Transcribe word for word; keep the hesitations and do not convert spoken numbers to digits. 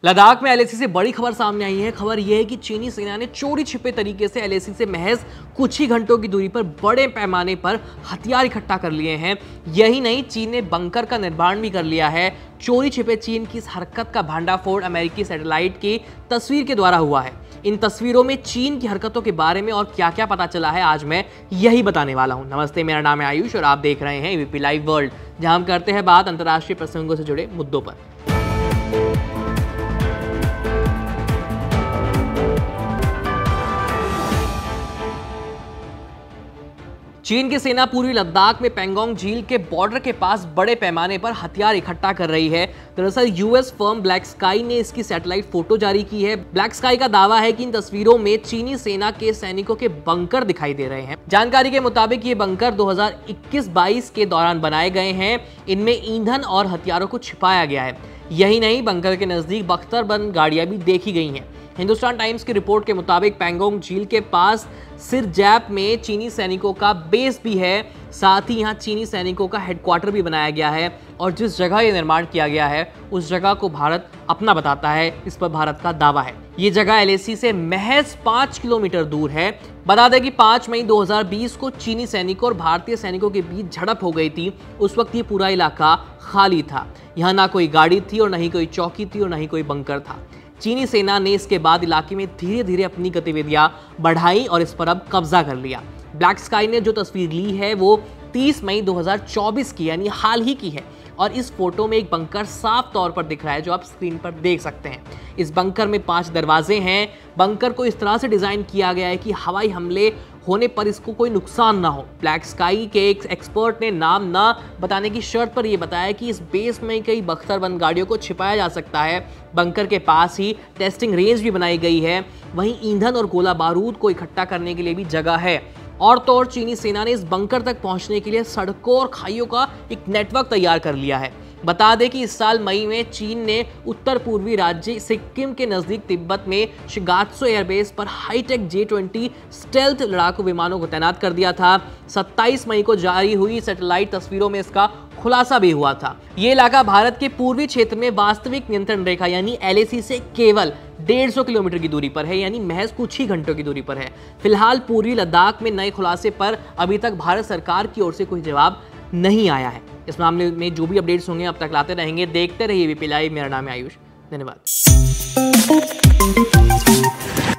लद्दाख में एलएसी से बड़ी खबर सामने आई है। खबर यह है कि चीनी सेना ने चोरी छिपे तरीके से एलएसी से महज कुछ ही घंटों की दूरी पर बड़े पैमाने पर हथियार इकट्ठा कर लिए हैं। यही नहीं, चीन ने बंकर का निर्माण भी कर लिया है। चोरी छिपे चीन की इस हरकत का भंडाफोड़ अमेरिकी सैटेलाइट की तस्वीर के द्वारा हुआ है। इन तस्वीरों में चीन की हरकतों के बारे में और क्या क्या पता चला है, आज मैं यही बताने वाला हूं। नमस्ते, मेरा नाम है आयुष और आप देख रहे हैं एबीपी लाइव वर्ल्ड, जहां हम करते हैं बात अंतर्राष्ट्रीय प्रसंगों से जुड़े मुद्दों पर। चीन की सेना पूर्वी लद्दाख में पेंगोंग झील के बॉर्डर के पास बड़े पैमाने पर हथियार इकट्ठा कर रही है। दरअसल यूएस फर्म ब्लैक स्काई ने इसकी सैटेलाइट फोटो जारी की है। ब्लैक स्काई का दावा है कि इन तस्वीरों में चीनी सेना के सैनिकों के बंकर दिखाई दे रहे हैं। जानकारी के मुताबिक ये बंकर दो हज़ार इक्कीस बाईस के दौरान बनाए गए हैं। इनमें ईंधन और हथियारों को छिपाया गया है। यही नहीं, बंकर के नजदीक बख्तरबंद गाड़ियां भी देखी गई हैं। हिंदुस्तान टाइम्स की रिपोर्ट के मुताबिक पेंगोंग झील के पास सिरजैप में चीनी सैनिकों का बेस भी है। साथ ही यहाँ चीनी सैनिकों का हेडक्वार्टर भी बनाया गया है और जिस जगह ये निर्माण किया गया है उस जगह को भारत अपना बताता है। इस पर भारत का दावा है। ये जगह एलएसी से महज पाँच किलोमीटर दूर है। बता दें कि पाँच मई दो हज़ार बीस को चीनी सैनिकों और भारतीय सैनिकों के बीच झड़प हो गई थी। उस वक्त ये पूरा इलाका खाली था। यहाँ ना कोई गाड़ी थी और ना ही कोई चौकी थी और ना ही कोई बंकर था। चीनी सेना ने इसके बाद इलाके में धीरे धीरे अपनी गतिविधियां बढ़ाई और इस पर अब कब्जा कर लिया। ब्लैक स्काई ने जो तस्वीर ली है वो तीस मई दो हज़ार चौबीस की, यानी हाल ही की है। और इस फोटो में एक बंकर साफ तौर पर दिख रहा है, जो आप स्क्रीन पर देख सकते हैं। इस बंकर में पांच दरवाजे हैं। बंकर को इस तरह से डिजाइन किया गया है कि हवाई हमले होने पर इसको कोई नुकसान ना हो। ब्लैक स्काई के एक एक्सपर्ट ने नाम ना बताने की शर्त पर यह बताया कि इस बेस में कई बख्तरबंद गाड़ियों को छिपाया जा सकता है। बंकर के पास ही टेस्टिंग रेंज भी बनाई गई है। वहीं ईंधन और गोला बारूद को इकट्ठा करने के लिए भी जगह है। और तो और चीनी सेना ने इस बंकर तक पहुंचने के लिए सड़कों और खाइयों का एक नेटवर्क तैयार कर लिया है। बता दें कि इस साल मई में चीन ने उत्तर पूर्वी राज्य सिक्किम के नजदीक तिब्बत में शिगात्सो एयरबेस पर हाईटेक जे ट्वेंटी स्टेल्थ लड़ाकू विमानों को तैनात कर दिया था। सत्ताईस मई को जारी हुई सैटेलाइट तस्वीरों में इसका खुलासा भी हुआ था। ये इलाका भारत के पूर्वी क्षेत्र में वास्तविक नियंत्रण रेखा यानी एलएसी से केवल डेढ़ सौ किलोमीटर की दूरी पर है, यानी महज कुछ ही घंटों की दूरी पर है। फिलहाल पूर्वी लद्दाख में नए खुलासे पर अभी तक भारत सरकार की ओर से कोई जवाब नहीं आया है। इस मामले में जो भी अपडेट्स होंगे अब तक लाते रहेंगे। देखते रहिए एबीपी लाइव। मेरा नाम है आयुष। धन्यवाद।